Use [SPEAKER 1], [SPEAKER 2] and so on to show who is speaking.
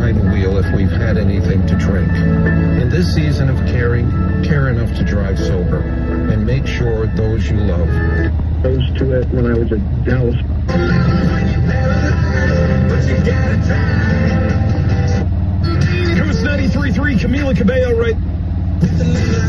[SPEAKER 1] behind the wheel if we've had anything to drink. In this season of caring, care enough to drive sober, and make sure those you love.
[SPEAKER 2] Exposed to it when I was at Dallas.
[SPEAKER 3] Coast 93.3, Camila Cabello, right?